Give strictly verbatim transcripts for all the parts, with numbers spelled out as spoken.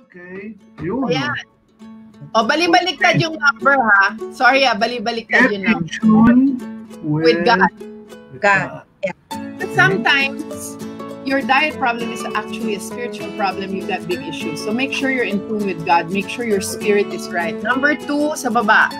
okay. Yun. Ayan. O, bali-baliktad yung number, ha? Sorry, ha? Bali-baliktad yung number. Tune with, With God. with God. Yeah. But sometimes, your diet problem is actually a spiritual problem. You've got big issues. So make sure you're in tune with God. Make sure your spirit is right. Number two, sa baba.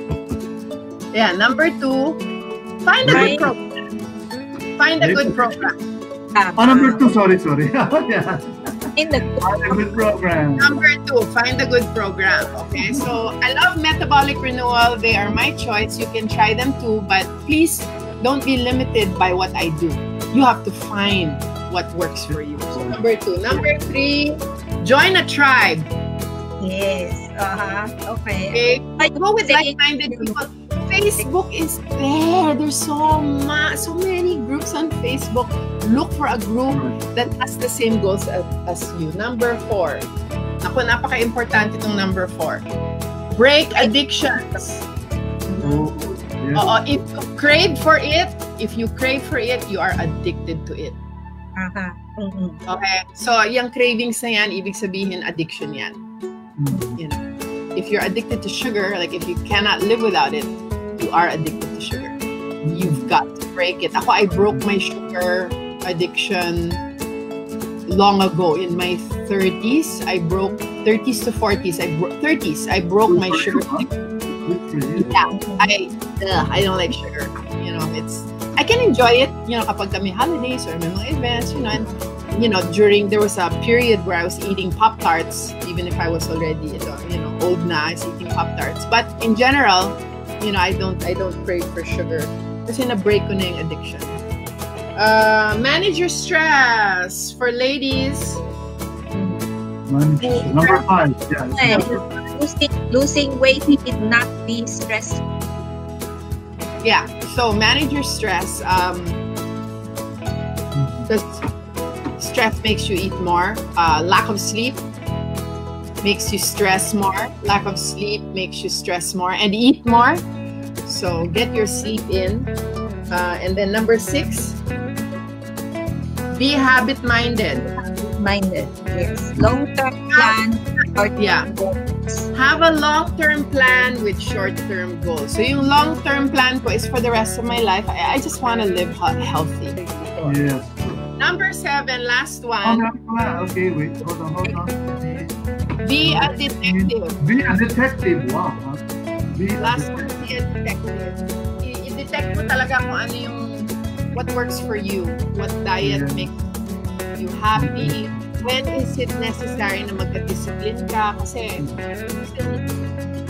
Yeah, number two, find a good program. Find a good program. Oh, number two, sorry, sorry. Yeah. In the Find a good program. Number two, find a good program. Okay, so I love Metabolic Renewal. They are my choice. You can try them too, but please don't be limited by what I do. You have to find what works for you. So number two. Number three, join a tribe. Yes. Uh-huh. Okay. Okay. Go with like-minded people. Facebook is there. There's so much, so many groups on Facebook. Look for a group that has the same goals as, as you. Number four. Ako, napaka-importante itong number four. Break addictions. Oh, yes. Oo, if you crave for it, if you crave for it, you are addicted to it. Uh-huh. Mm-hmm. Okay? So, yung cravings na yan, ibig sabihin, addiction yan. You know, if you're addicted to sugar, like if you cannot live without it, you are addicted to sugar. You've got to break it. Ako, I broke my sugar addiction long ago. In my thirties, I broke, thirties to forties, I broke, thirties, I broke my sugar addiction. Yeah, I, ugh, I don't like sugar. You know, it's, I can enjoy it, you know, kapag kami holidays or may mga events, you know, and, you know, during, there was a period where I was eating Pop-Tarts, even if I was already, you know, old na, I was eating Pop-Tarts. But in general, you know, I don't, I don't crave for sugar. Kasi na-break ko na yung addiction. Uh, manage your stress. For ladies. Manage. Number five. Yeah. Number five. Losing, losing weight did not be stressful. Yeah. So manage your stress. Um, because stress makes you eat more. Uh, lack of sleep makes you stress more. Lack of sleep makes you stress more and eat more. So get your sleep in. Uh, and then number six, be habit-minded. Minded, yes. Long-term plan. Yeah. Have a long-term plan with short-term goals. So yung long-term plan ko is for the rest of my life. I, I just want to live healthy. Yes. Number seven, last one. Oh, okay, wait. Hold on, hold on. Be a detective. Be a detective. Wow. Be a Last one, be a detective. I- I-detect mo talaga kung ano yung what works for you. What diet Yeah. makes you happy. When is it necessary na magka-discipline ka? Kasi